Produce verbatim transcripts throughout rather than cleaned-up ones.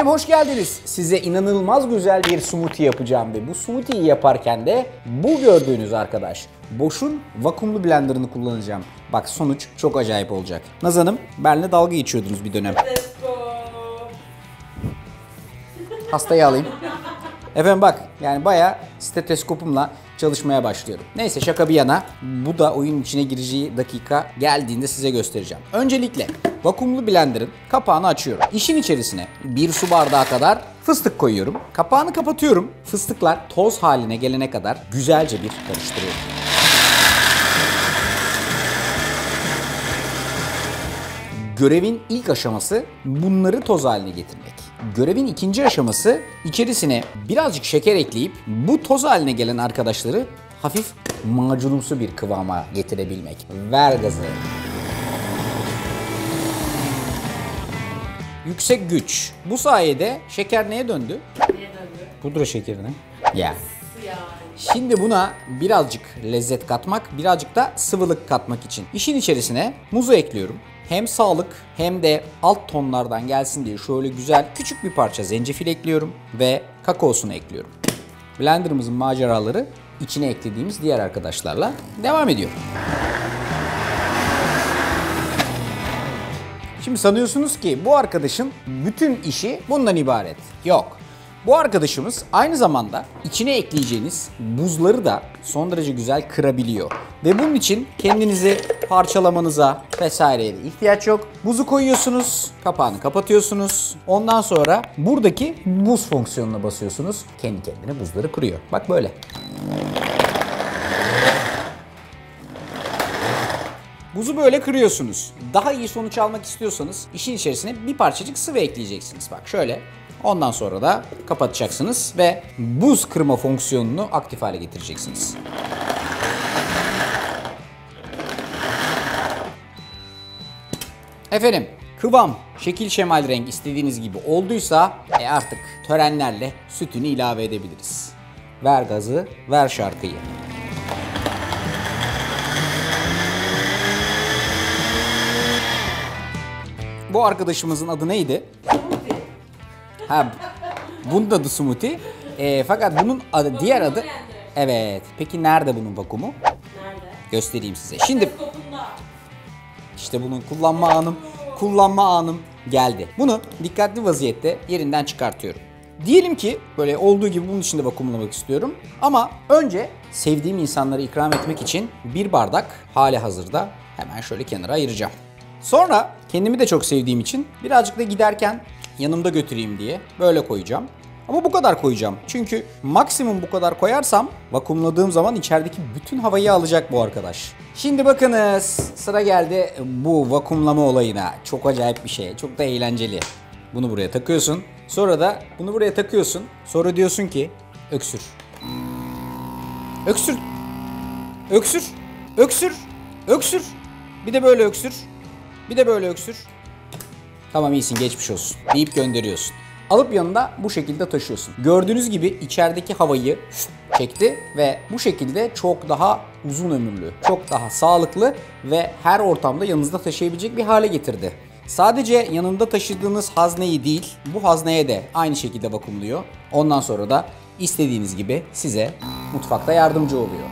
Efendim hoş geldiniz. Size inanılmaz güzel bir smoothie yapacağım ve bu smoothie'yi yaparken de bu gördüğünüz arkadaş Bosch'un vakumlu blenderını kullanacağım. Bak sonuç çok acayip olacak. Naz Hanım, benimle dalga geçiyordunuz bir dönem. Hastayı alayım. Efendim bak, yani bayağı steteskopumla çalışmaya başlıyorum. Neyse şaka bir yana, bu da oyun içine gireceği dakika geldiğinde size göstereceğim. Öncelikle vakumlu blenderın kapağını açıyorum. İşin içerisine bir su bardağı kadar fıstık koyuyorum. Kapağını kapatıyorum. Fıstıklar toz haline gelene kadar güzelce bir karıştırıyorum. Görevin ilk aşaması bunları toz haline getirmek. Görevin ikinci aşaması içerisine birazcık şeker ekleyip bu toz haline gelen arkadaşları hafif macunumsu bir kıvama getirebilmek. Ver gazı. Yüksek güç. Bu sayede şeker neye döndü? Neye döndü? Pudra şekerine. Ya. Yani. Şimdi buna birazcık lezzet katmak, birazcık da sıvılık katmak için işin içerisine muzu ekliyorum. Hem sağlık hem de alt tonlardan gelsin diye şöyle güzel küçük bir parça zencefil ekliyorum ve kakaosunu ekliyorum. Blenderımızın maceraları içine eklediğimiz diğer arkadaşlarla devam ediyor. Şimdi sanıyorsunuz ki bu arkadaşın bütün işi bundan ibaret. Yok. Bu arkadaşımız aynı zamanda içine ekleyeceğiniz buzları da son derece güzel kırabiliyor. Ve bunun için kendinizi parçalamanıza vesaireye de ihtiyaç yok. Buzu koyuyorsunuz, kapağını kapatıyorsunuz. Ondan sonra buradaki buz fonksiyonuna basıyorsunuz. Kendi kendine buzları kırıyor. Bak böyle. Buzu böyle kırıyorsunuz. Daha iyi sonuç almak istiyorsanız işin içerisine bir parçacık sıvı ekleyeceksiniz. Bak şöyle. Ondan sonra da kapatacaksınız ve buz kırma fonksiyonunu aktif hale getireceksiniz. Efendim, kıvam, şekil şemal renk istediğiniz gibi olduysa e artık törenlerle sütünü ilave edebiliriz. Ver gazı, ver şarkıyı. Bu arkadaşımızın adı neydi? Ha, bunun adı smoothie. E, fakat bunun adı, diğer adı... Evet. Peki nerede bunun vakumu? Nerede? Göstereyim size. Şimdi işte bunun kullanma anım, kullanma anım geldi. Bunu dikkatli vaziyette yerinden çıkartıyorum. Diyelim ki böyle olduğu gibi bunun içinde vakumlamak istiyorum. Ama önce sevdiğim insanlara ikram etmek için bir bardak hali hazırda hemen şöyle kenara ayıracağım. Sonra kendimi de çok sevdiğim için birazcık da giderken yanımda götüreyim diye böyle koyacağım. Ama bu kadar koyacağım. Çünkü maksimum bu kadar koyarsam vakumladığım zaman içerideki bütün havayı alacak bu arkadaş. Şimdi bakınız, sıra geldi bu vakumlama olayına. Çok acayip bir şey. Çok da eğlenceli. Bunu buraya takıyorsun. Sonra da bunu buraya takıyorsun. Sonra diyorsun ki öksür. Öksür. Öksür. Öksür. Öksür. Bir de böyle öksür. Bir de böyle öksür. Tamam iyisin, geçmiş olsun deyip gönderiyorsun. Alıp yanında bu şekilde taşıyorsun. Gördüğünüz gibi içerideki havayı çekti ve bu şekilde çok daha uzun ömürlü, çok daha sağlıklı ve her ortamda yanınızda taşıyabilecek bir hale getirdi. Sadece yanında taşıdığınız hazneyi değil, bu hazneye de aynı şekilde vakumluyor. Ondan sonra da istediğiniz gibi size mutfakta yardımcı oluyor.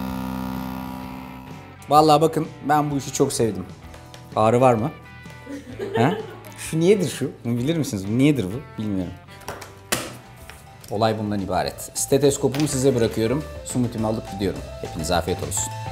Vallahi bakın, ben bu işi çok sevdim. Ağrı var mı? Ha? Şu niyedir şu? Bunu bilir misiniz? Niyedir bu? Bilmiyorum. Olay bundan ibaret. Stetoskopumu size bırakıyorum. Smoothie'mi alıp gidiyorum. Hepinize afiyet olsun.